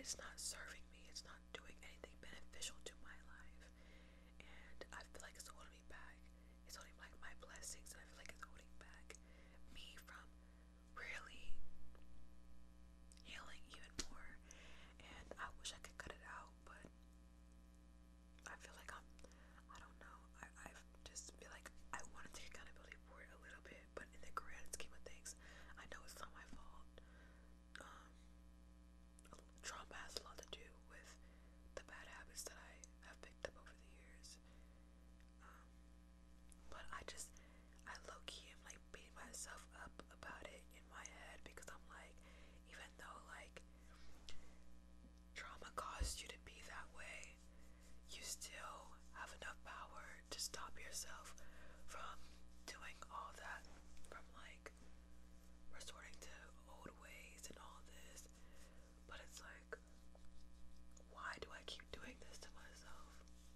it's not serving me. It's not doing anything beneficial to my life, and I feel like it's holding me back. It's holding like my blessings, and I feel like it's holding back me from really healing even more. And I wish I could cut it out, but I feel like I don't know. I just feel like I want to take accountability for it a little bit, but in the grand scheme of things, I know it's not my fault. Um, Trauma has a lot to do with the bad habits that I have picked up over the years. Um, but I low-key am like beating myself up about it in my head because I'm like, even though like trauma caused you to be that way, you still have enough power to stop yourself from doing all that, from like resorting to old ways and all this. But it's like, why do I keep doing this to myself?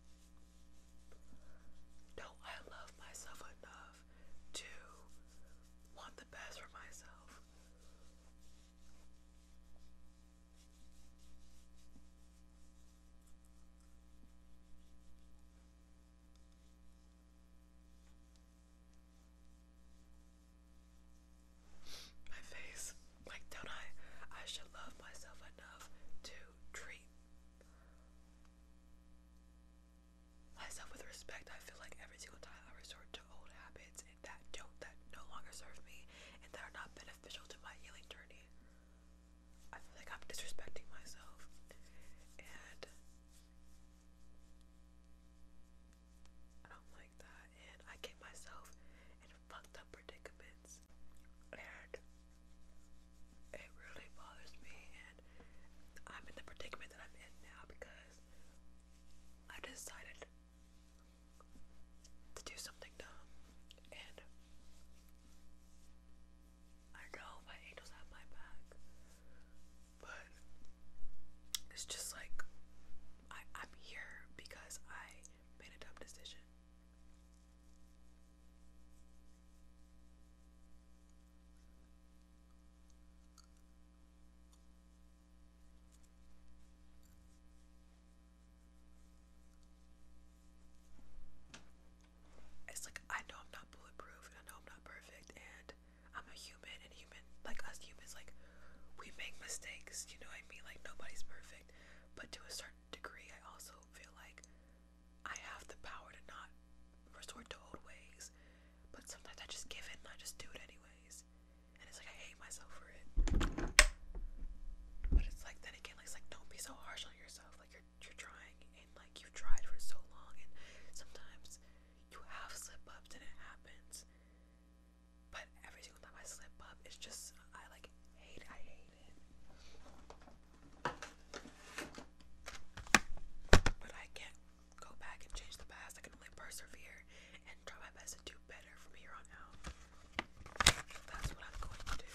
Don't I love myself enough to want the best for myself? My face. Like, don't I? I should love myself enough to treat myself with respect. I feel like every single time I resort to old habits and that no longer serve me and that are not beneficial to my healing journey, I feel like I'm disrespecting myself. And I don't like that. And I get myself in fucked up predicaments. And it really bothers me. And I'm in the predicament that I'm in now because I decided to do something dumb. And I know my angels have my back. But it's just like I'm here because I made a dumb decision. It's like I know I'm not bulletproof and I know I'm not perfect and I'm a human, and like us humans, like we make mistakes, you know what I mean? Like nobody's perfect. But to a certain degree I also feel like I have the power to not resort to old ways. But sometimes I just give in and I just do it anyways. And it's like I hate myself for it. But it's like then again, like, it's like don't be so harsh on yourself. Like you're trying and like you've tried for so long, and sometimes you have slip ups and it happens. But every single time I slip up, it's just I like hate it. I hate it. But I can't go back and change the past. I can only persevere and try my best to do better from here on out. That's what I'm going to do.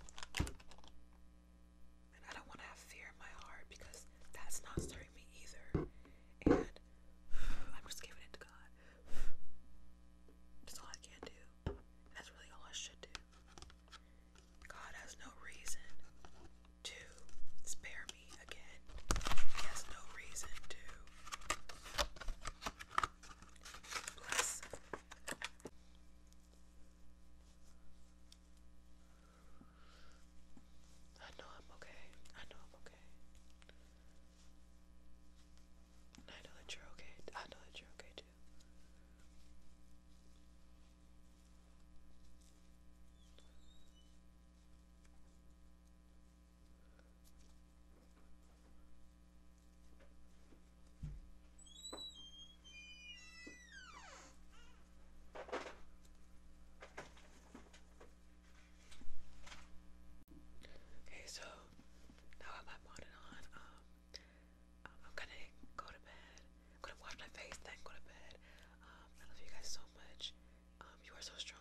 And I don't want to have fear in my heart because that's not serving me either. And I'm just giving it to God. That's all I can do. And that's really all I should do. God has no reason to spare me again. He has no reason to bless. I know I'm okay. I know I'm okay. And I know that you're okay. I know that you're okay too. Okay, so now I have my bonnet on. I'm gonna go to bed. I'm gonna wash my face, then go to bed. I love you guys so much. You are so strong.